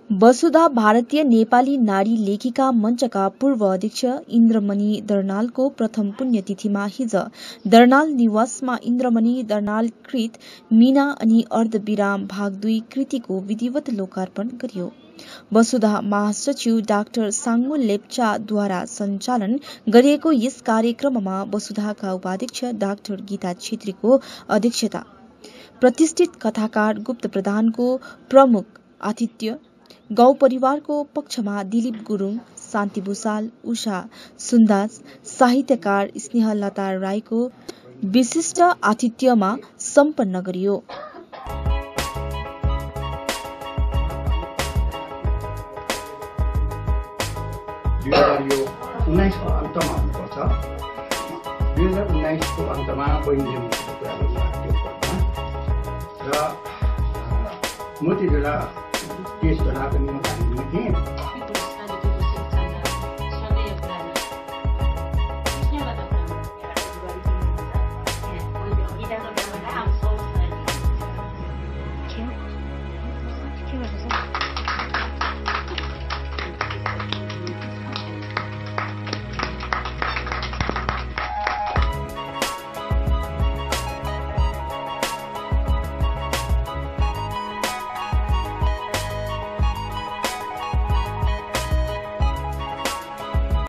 वसुधा भारतीय नेपाली नारी लेखिका मञ्चका पूर्व अध्यक्ष इन्द्रमणि दर्नालको प्रथम पुण्यतिथिमा हिज दर्नाल निवासमा इन्द्रमणि दर्नालकृत मीना अनि अर्धविराम भाग 2 कृतिको विधिवत लोकार्पण गरियो। वसुधा महासचिव डाक्टर साङ्गु लेप्चाद्वारा सञ्चालन गरिएको यस कार्यक्रममा वसुधाका उपाध्यक्ष डाक्टर गीता छेत्रीको अध्यक्षता, प्रतिष्ठित कथाकार गुप्त प्रधानको प्रमुख आतिथ्य, गाउँ परिवारको पक्षमा दिलीप गुरुङ, शान्ति भूषाल, उषा सुन्दास, साहित्यकार स्नेहलता राईको विशिष्ट आतिथ्यमा सम्पन्न गरियो। यो 19 को अन्तमा हुनुपर्छ। 2019 को अन्तमा बहिनीले र म त्यति बेला टेस्ट बनाएको नियम थिएँ।